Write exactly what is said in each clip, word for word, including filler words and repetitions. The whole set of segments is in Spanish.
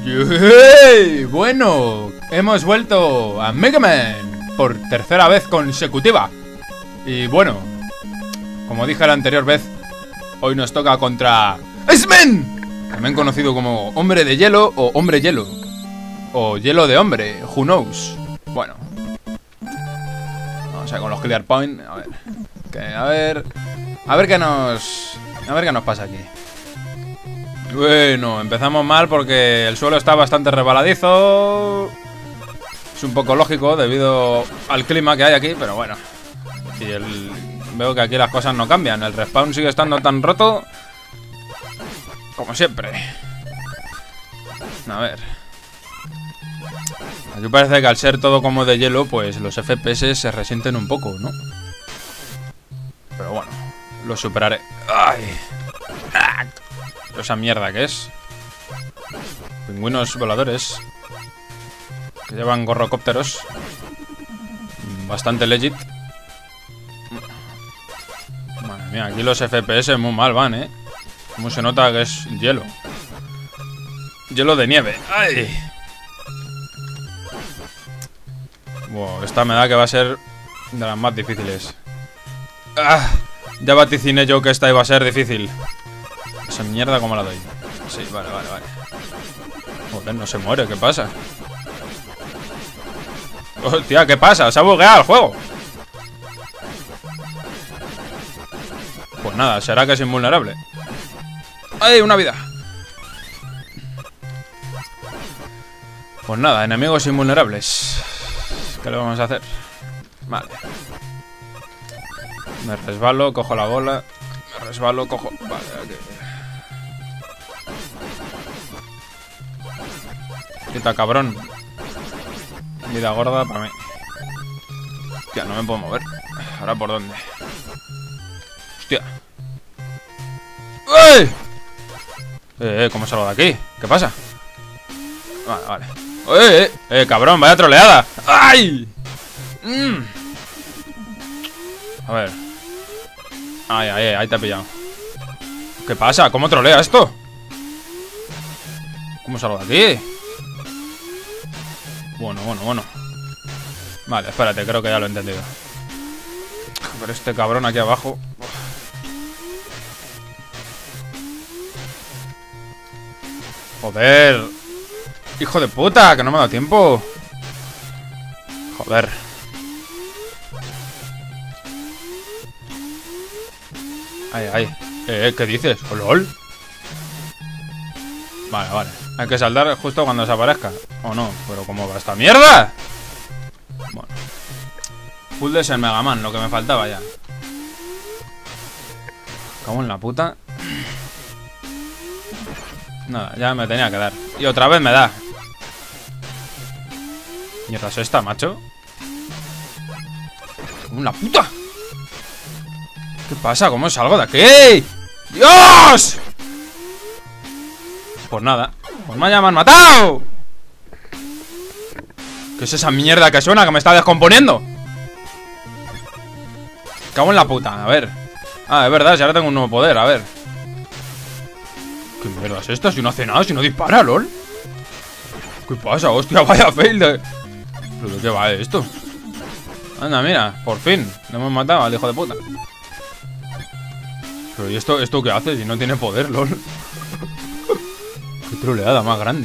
¡Yey! Bueno, hemos vuelto a Mega Man por tercera vez consecutiva. Y bueno, como dije la anterior vez, hoy nos toca contra Iceman, también conocido como Hombre de Hielo o Hombre Hielo, o Hielo de Hombre, who knows. Bueno, vamos a ver con los clear point. A ver, que, a ver, a ver qué nos, a ver qué nos pasa aquí. Bueno, empezamos mal porque el suelo está bastante resbaladizo. Es un poco lógico debido al clima que hay aquí, pero bueno. Y el... veo que aquí las cosas no cambian. El respawn sigue estando tan roto como siempre. A ver. Aquí parece que al ser todo como de hielo, pues los F P S se resienten un poco, ¿no? Pero bueno, lo superaré. ¡Ay! Esa mierda que es. Pingüinos voladores que llevan gorrocópteros. Bastante legit. Madre mía, aquí los F P S muy mal van, ¿eh? Como se nota que es hielo. Hielo de nieve. ¡Ay! Wow, esta me da que va a ser de las más difíciles. ¡Ah! Ya vaticiné yo que esta iba a ser difícil. Esa mierda, ¿cómo la doy? Sí, vale, vale, vale. Joder, no se muere, ¿qué pasa? Hostia, ¿qué pasa? Se ha bugueado el juego. Pues nada, será que es invulnerable. ¡Ay, una vida! Pues nada, enemigos invulnerables. ¿Qué le vamos a hacer? Vale. Me resbalo, cojo la bola. Me resbalo, cojo... Vale, aquí. Quita, cabrón. Vida gorda para mí. Hostia, no me puedo mover. ¿Ahora por dónde? Hostia. ¡Ey! Eh, eh, ¿cómo salgo de aquí? ¿Qué pasa? Vale, vale. ¡Eh, eh! ¡Eh, cabrón! ¡Vaya troleada! ¡Ay! Mm. A ver. Ay, ay, ay, ahí te he pillado. ¿Qué pasa? ¿Cómo trolea esto? ¿Cómo salgo de aquí? Bueno, bueno, bueno. Vale, espérate, creo que ya lo he entendido. Pero este cabrón aquí abajo... Joder. Hijo de puta, que no me ha dado tiempo. Joder. Ay, ay. Eh, ¿qué dices? ¿Oh, lol? Vale, vale. Hay que saltar justo cuando desaparezca. ¿O no? ¿Pero cómo va esta mierda? Bueno. Full de ser Mega Man, lo que me faltaba ya. Cago en la puta. Nada, ya me tenía que dar. Y otra vez me da. ¿Mierda es esta, macho? ¡Cago en la puta! ¿Qué pasa? ¿Cómo salgo de aquí? ¡Dios! Pues nada. Pues me han matado. ¿Qué es esa mierda que suena que me está descomponiendo? Cago en la puta, a ver. Ah, es verdad, si ahora tengo un nuevo poder, a ver. ¿Qué mierda es esta? Si no hace nada, si no dispara, lol. ¿Qué pasa? Hostia, vaya fail de... ¿Pero de qué va esto? Anda, mira, por fin le hemos matado al hijo de puta. Pero ¿y esto, esto qué hace si no tiene poder, lol? Qué troleada más grande.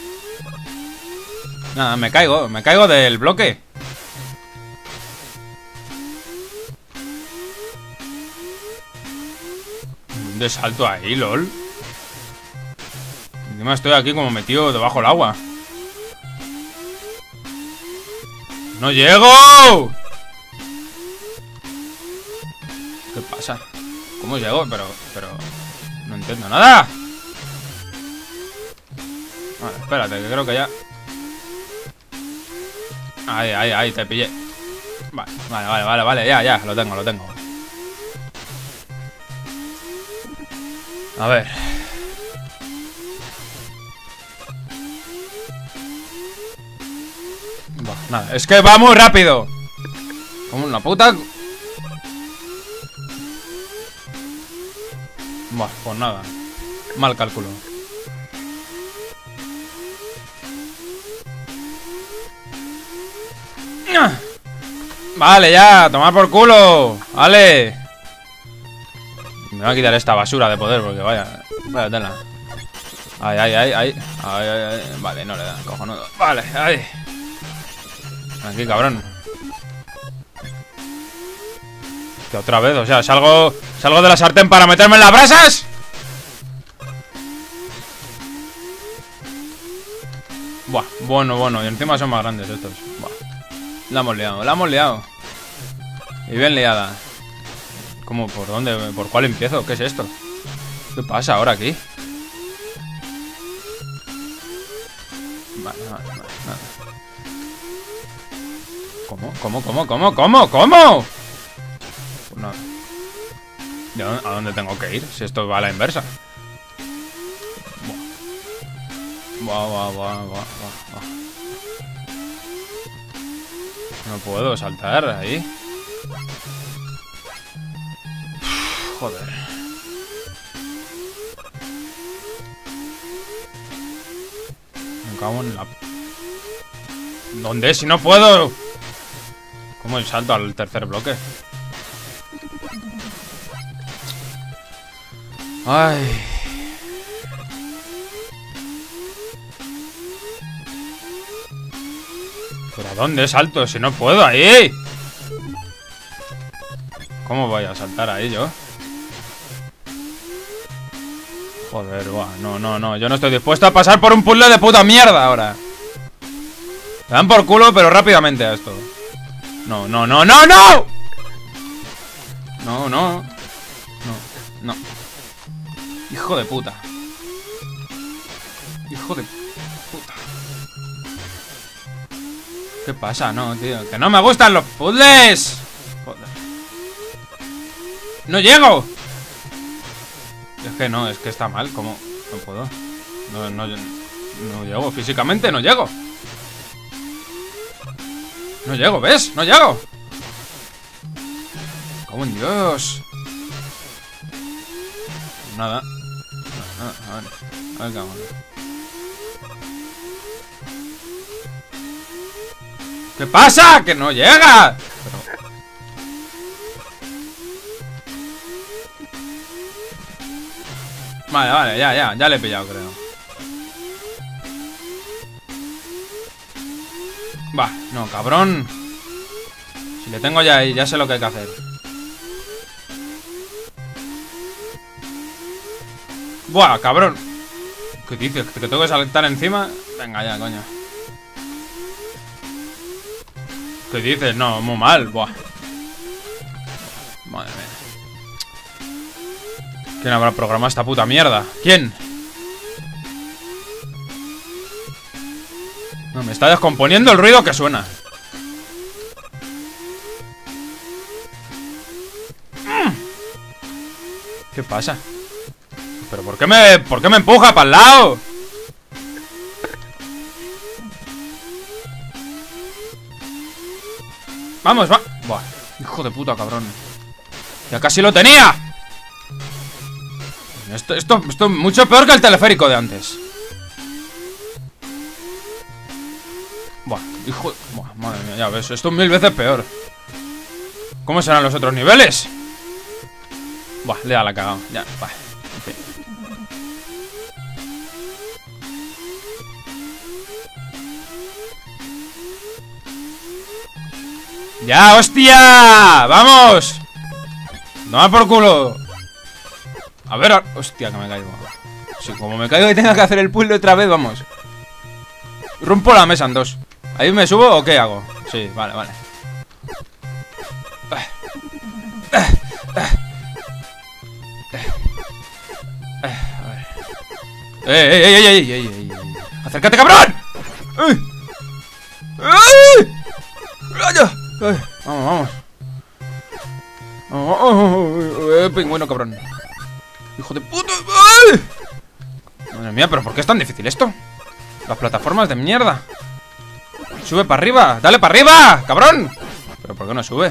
Nada, me caigo, me caigo del bloque. ¿Dónde salto ahí, lol? Encima estoy aquí como metido debajo del agua. ¡No llego! ¿Qué pasa? ¿Cómo llego? Pero, pero... no entiendo nada. Vale, espérate, que creo que ya... Ahí, ahí, ahí, te pillé. Vale, vale, vale, vale, vale, ya, ya, lo tengo, lo tengo. A ver. Buah, nada, es que va muy rápido. Como una puta. Buah, pues nada. Mal cálculo. Vale, ya, tomar por culo. Vale. Me va a quitar esta basura de poder porque vaya. Vaya tela. Ay, ay, ay, ay. Ay, ay, ay. Vale, no le da, cojonudo. Vale, ay. Aquí, cabrón. Que otra vez, o sea, salgo. Salgo de la sartén para meterme en las brasas. Buah, bueno, bueno. Y encima son más grandes estos. Buah. La hemos liado, la hemos liado. Y bien liada. ¿Cómo? ¿Por dónde? ¿Por cuál empiezo? ¿Qué es esto? ¿Qué pasa ahora aquí? Vale, vale, vale, vale. ¿Cómo? ¿Cómo? ¿Cómo? ¿Cómo? ¿Cómo? ¿Cómo? Pues nada. ¿De dónde, ¿A dónde tengo que ir? Si esto va a la inversa. Buah, buah, buah, buah, buah, buah. No puedo saltar ahí. Joder. Me cago en la... ¿Dónde? Si no puedo. ¿Cómo salto al tercer bloque? Ay. ¿Pero a dónde salto? Si no puedo ahí. ¿Cómo voy a saltar ahí yo? Joder, buah, no, no, no. Yo no estoy dispuesto a pasar por un puzzle de puta mierda ahora. Me dan por culo, pero rápidamente a esto. No, no, no, no, no. No, no. No, no. Hijo de puta. Hijo de puta. ¿Qué pasa? No, tío. Que no me gustan los puzzles. Joder. ¡No llego! Es que no, es que está mal. ¿Cómo? No puedo. No, no, no llego. Físicamente no llego. No llego, ¿ves? No llego. ¿Cómo en Dios? Nada. Nada, a ver. A ver qué hago. ¿Qué pasa? ¡Que no llega! Pero... Vale, vale, ya, ya, ya le he pillado, creo. Va, no, cabrón. Si le tengo ya ahí, ya sé lo que hay que hacer. Buah, cabrón. ¿Qué dices? ¿Que tengo que saltar encima? Venga ya, coño. ¿Qué dices? No, muy mal, buah. Madre mía. ¿Quién habrá programado esta puta mierda? ¿Quién? No, me está descomponiendo el ruido que suena. ¿Qué pasa? ¿Pero por qué me, por qué me empuja para el lado? Vamos, va. Buah, hijo de puta, cabrón. Ya casi lo tenía. Esto, esto, esto es mucho peor que el teleférico de antes. Buah, hijo de... Buah, madre mía, ya ves, esto es mil veces peor. ¿Cómo serán los otros niveles? Buah, le da la cagada. Ya, va. En fin. ¡Ya, hostia! ¡Vamos! ¡No por culo! A ver, hostia, que me caigo. Sí, como me caigo y tenga que hacer el puzzle otra vez, vamos. Rompo la mesa en dos. ¿Ahí me subo o qué hago? Sí, vale, vale. A ver. ¡Eh, eh, eh, eh, eh, eh, eh! ¡Acércate, cabrón! ¡Eh! ¡Eh! ¡Eh! Vamos, vamos. Oh, oh, oh, eh, pingüino, cabrón. Hijo de puta. ¡Ay! Madre mía, pero ¿por qué es tan difícil esto? Las plataformas de mierda. Sube para arriba. Dale para arriba, cabrón. ¿Pero por qué no sube?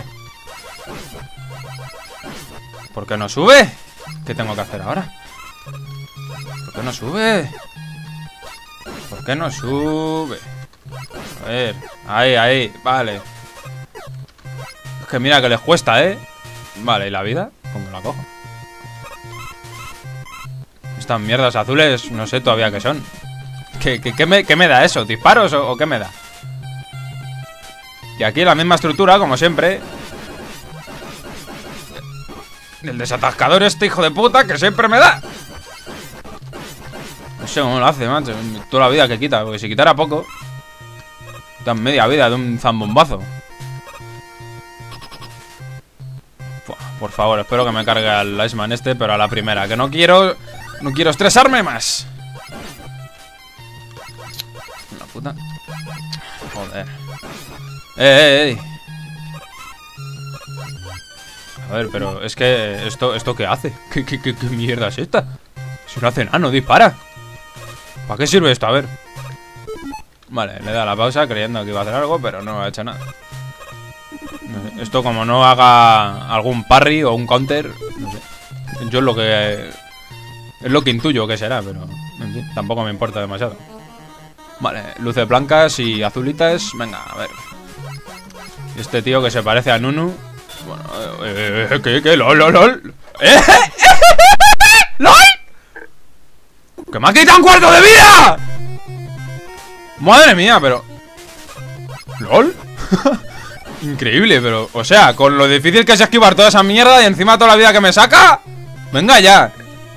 ¿Por qué no sube? ¿Qué tengo que hacer ahora? ¿Por qué no sube? ¿Por qué no sube? A ver. Ahí, ahí. Vale. Es que mira que les cuesta, ¿eh? Vale, ¿y la vida? ¿Cómo la cojo? Estas mierdas azules, no sé todavía qué son. ¿Qué, qué, qué, me, qué me da eso? ¿Disparos o, o qué me da? Y aquí la misma estructura, como siempre. El desatascador este hijo de puta que siempre me da. No sé cómo lo hace, macho. Toda la vida que quita, porque si quitara poco dan media vida de un zambombazo. Por favor, espero que me cargue al Iceman este, pero a la primera. Que no quiero... No quiero estresarme más. La puta. Joder. Eh, eh, eh. A ver, pero es que... ¿Esto, esto qué hace? ¿Qué, qué, qué, qué mierda es esta? Si no hace nada, no dispara. ¿Para qué sirve esto? A ver. Vale, le da la pausa creyendo que iba a hacer algo, pero no ha hecho nada. No sé, esto como no haga algún parry o un counter, no sé. Yo es lo que... Es lo que intuyo que será, pero... En fin, tampoco me importa demasiado. Vale, luces blancas y azulitas. Venga, a ver. Este tío que se parece a Nunu. Bueno, eh, eh, ¿qué, qué? ¿Lol, lol, lol? ¿Eh? ¿Lol? ¡Que me ha quitado un cuarto de vida! Madre mía, pero... ¿Lol? Increíble, pero... O sea, con lo difícil que es esquivar toda esa mierda y encima toda la vida que me saca... Venga ya.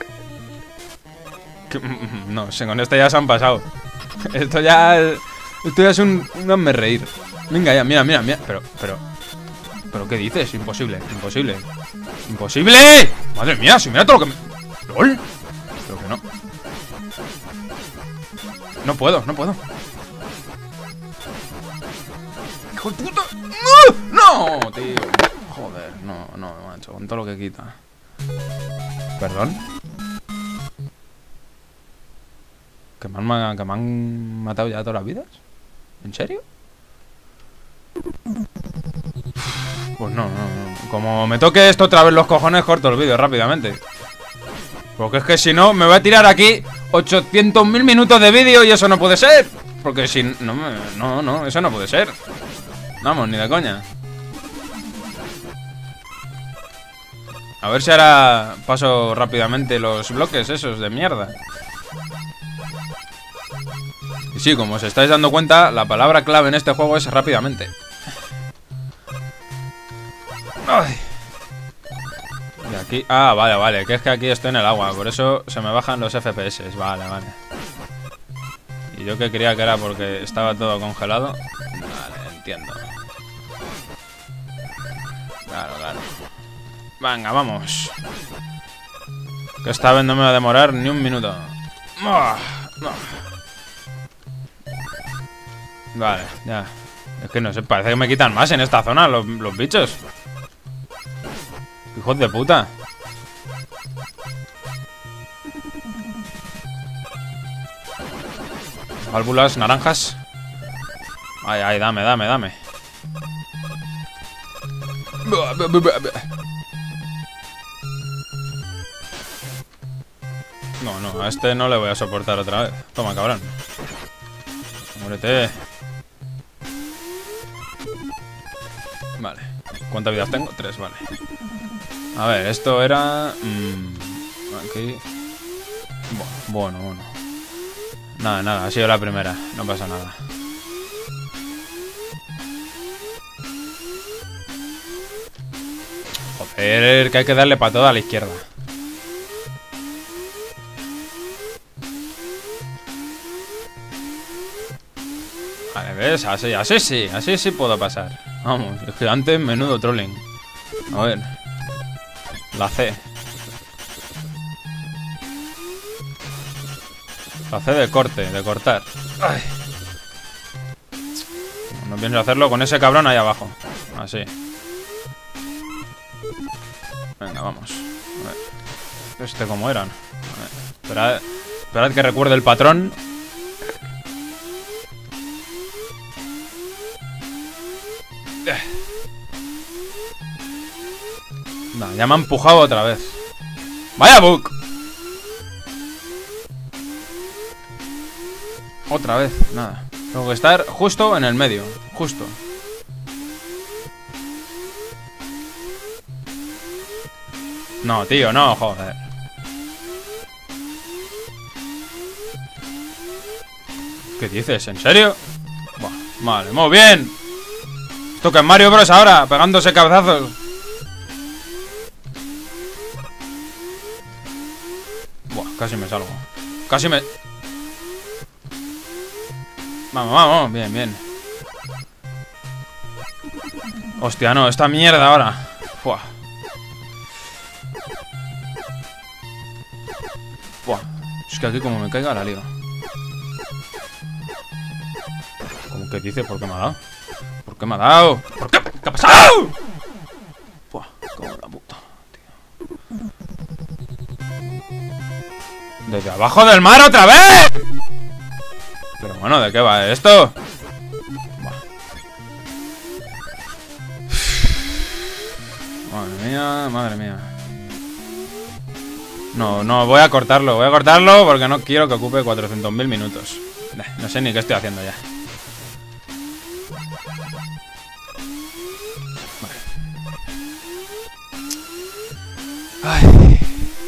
Que, no sé, con esto ya se han pasado. Esto ya... Esto ya es un... Un hazme reír. Venga ya, mira, mira, mira. Pero, pero... ¿Pero qué dices? Imposible, imposible. ¡Imposible! Madre mía, si mira todo lo que me... ¡Lol! Creo que no. No puedo, no puedo. ¡Hijo de puta! ¡No! ¡No, tío! Joder, no, no, macho. Con todo lo que quita. ¿Perdón? ¿Que me han, que me han matado ya todas las vidas? ¿En serio? Pues no, no, no. Como me toque esto otra vez los cojones, corto el vídeo rápidamente. Porque es que si no, me voy a tirar aquí ochocientos mil minutos de vídeo y eso no puede ser. Porque si... No, no, no, eso no puede ser. Vamos, ni de coña. A ver si ahora paso rápidamente los bloques esos de mierda. Y sí, como os estáis dando cuenta, la palabra clave en este juego es rápidamente. Ay. Y aquí... Ah, vale, vale, que es que aquí estoy en el agua. Por eso se me bajan los F P S. Vale, vale. Y yo que creía que era porque estaba todo congelado. Vale, entiendo. Claro, claro. Venga, vamos. Que esta vez no me va a demorar ni un minuto. Vale, ya. Es que no sé, parece que me quitan más en esta zona los, los bichos. Hijos de puta. Válvulas naranjas. Ay, ay, dame, dame, dame. No, no, a este no le voy a soportar otra vez. Toma, cabrón. Muérete. Vale. ¿Cuántas vidas tengo? Tres, vale. A ver, esto era... Mmm, aquí... Bueno, bueno. Nada, nada, ha sido la primera. No pasa nada. Joder, que hay que darle para toda a la izquierda. Vale, ¿ves? Así, así sí, así sí puedo pasar. Vamos, es que antes menudo trolling. A ver. La C. La C de corte, de cortar. Ay. No pienso hacerlo con ese cabrón ahí abajo. Así. Venga, vamos. A ver. Este cómo eran. A ver. Esperad, esperad que recuerde el patrón. No, ya me ha empujado otra vez. ¡Vaya bug! Otra vez, nada. Tengo que estar justo en el medio. Justo. No, tío, no, joder. ¿Qué dices? ¿En serio? Buah, vale, muy bien. Esto que es Mario Bros ahora, pegándose cabezazos. Buah, casi me salgo. Casi me... Vamos, vamos, bien, bien. Hostia, no, esta mierda ahora. Buah. Buah. Es que aquí como me caiga la lío. ¿Cómo que dice? ¿Por qué me ha dado? ¿Por qué me ha dado? ¿Por qué? ¿Qué ha pasado? Buah, como la puta, tío. Desde abajo del mar otra vez. Pero bueno, ¿de qué va esto? Buah. Madre mía, madre mía. No, no, voy a cortarlo, voy a cortarlo porque no quiero que ocupe cuatrocientos mil minutos. No sé ni qué estoy haciendo ya. Vale. Ay.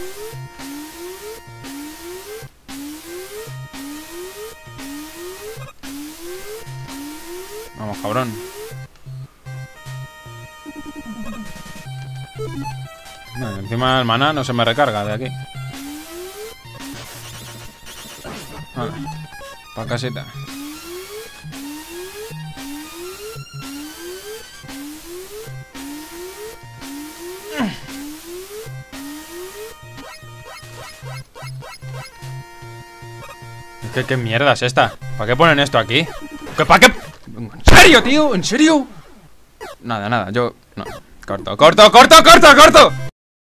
Vamos, cabrón. No, encima el maná no se me recarga de aquí. Vale. Pa' casita. Es que qué mierda es esta. ¿Para qué ponen esto aquí? ¿Qué, ¿Para qué? ¿En serio, tío? ¿En serio? Nada, nada, yo... No. Corto, corto, corto, corto, corto.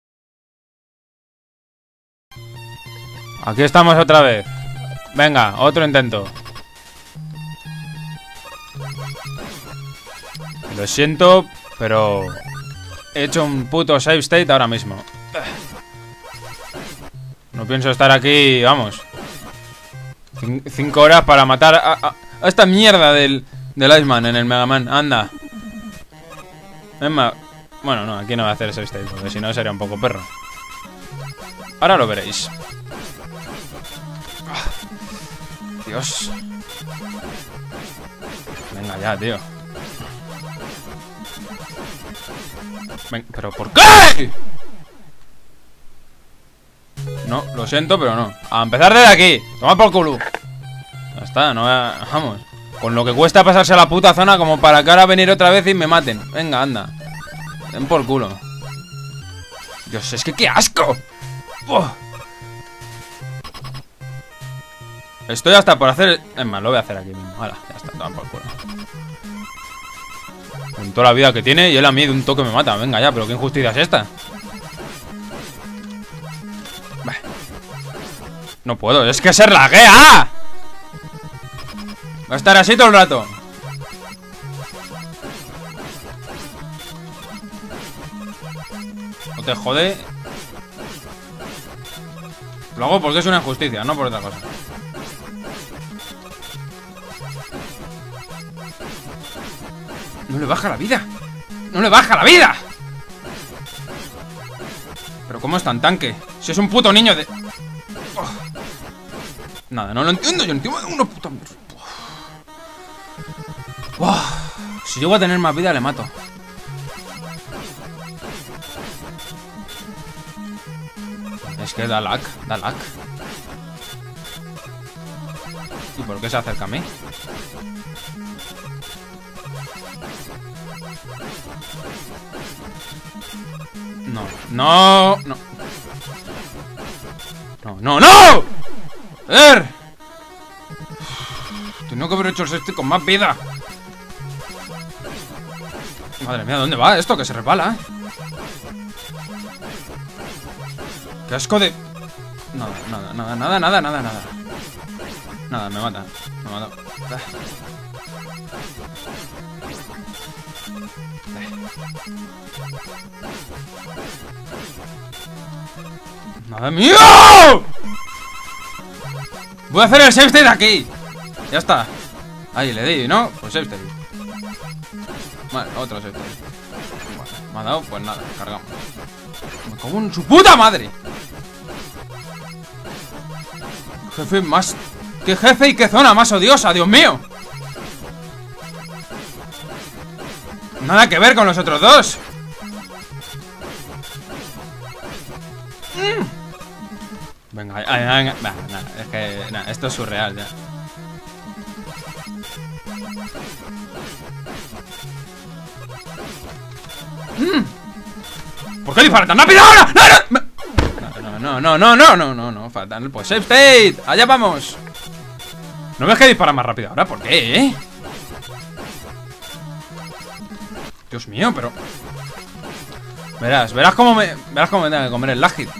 Aquí estamos otra vez. Venga, otro intento. Lo siento, pero... He hecho un puto save state ahora mismo. No pienso estar aquí, vamos. Cin cinco horas para matar a, a, a esta mierda del, del Iceman en el Mega Man. Anda. Es más... Bueno, no, aquí no voy a hacer save state porque si no sería un poco perro. Ahora lo veréis. Dios. Venga ya, tío. Ven, ¿pero por qué? No, lo siento, pero no. A empezar desde aquí. Toma por culo. Ya está, no voy a... Vamos. Con lo que cuesta pasarse a la puta zona como para que ahora venir otra vez y me maten. Venga, anda. Den por culo. Dios, es que qué asco. ¡Oh! Estoy hasta por hacer... Es más, lo voy a hacer aquí mismo. Hala, ya está, toman por culo. Con toda la vida que tiene y él a mí de un toque me mata. Venga ya, pero qué injusticia es esta. Bah. No puedo, es que se laguea. Va a estar así todo el rato. No te jode. Lo hago porque es una injusticia, no por otra cosa. No le baja la vida. No le baja la vida. Pero ¿cómo es tan tanque? Si es un puto niño de... Oh. Nada, no lo entiendo. Yo entiendo una puta... Oh. Si llego a tener más vida le mato. Es que da lag, da lag. ¿Y por qué se acerca a mí? No, no, no. No, no, no. ¡Er! Tengo que haber hecho el sexto con más vida. Madre mía, ¿dónde va esto? Que se resbala. ¡Qué asco de... Nada, nada, nada, nada, nada, nada, nada. Nada, me mata. Me mata. ¡Madre mía! Voy a hacer el save state aquí. Ya está. Ahí le di, ¿no? Pues save state. Vale, otro save state. Vale. ¿Me ha dado? Pues nada, cargamos. Me cago en su puta madre. Jefe más... ¿Qué jefe y qué zona más odiosa, Dios mío? Nada que ver con los otros dos. mm. Venga, ay, ay, ay, bah, nah, es que nah, esto es surreal ya. mm. ¿Por qué dispara tan rápido ahora? ¡No, no! No, no, no, no, no, no, no, fatal. Pues save state, allá vamos. ¿No ves que dispara más rápido ahora? ¿Por qué, eh? Dios mío, pero... Verás, verás cómo me... Verás cómo me tengo que comer el last hit.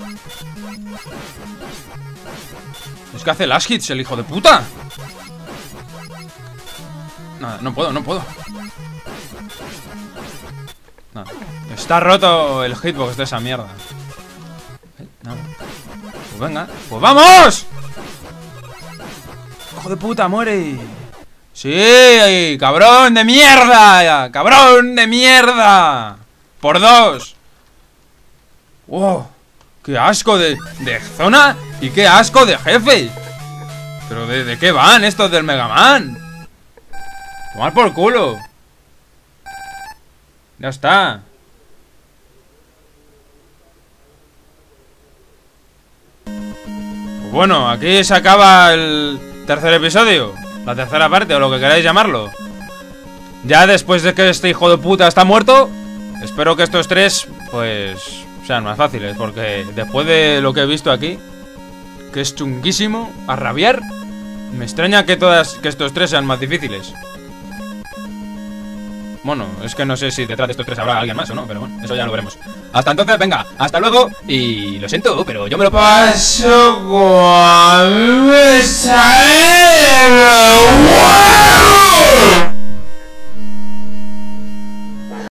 Es que hace last hits el hijo de puta. Nada, no puedo, no puedo. Nada. Está roto el hitbox de esa mierda. Nada. Pues venga, pues ¡vamos! ¡Hijo de puta, muere! ¡Sí! ¡Cabrón de mierda! ¡Cabrón de mierda! ¡Por dos! ¡Wow! ¡Qué asco de, de zona! ¡Y qué asco de jefe! ¿Pero de, de qué van estos del Mega Man? ¡Tomar por culo! Ya está. Pues bueno, aquí se acaba el tercer episodio. La tercera parte, o lo que queráis llamarlo. Ya después de que este hijo de puta está muerto, espero que estos tres, pues, sean más fáciles. Porque después de lo que he visto aquí, que es chunguísimo, a rabiar, me extraña que todas, que estos tres sean más difíciles. Bueno, es que no sé si detrás de estos tres habrá alguien más o no, pero bueno, eso ya lo veremos. Hasta entonces, venga, hasta luego. Y lo siento, pero yo me lo paso cuando me sale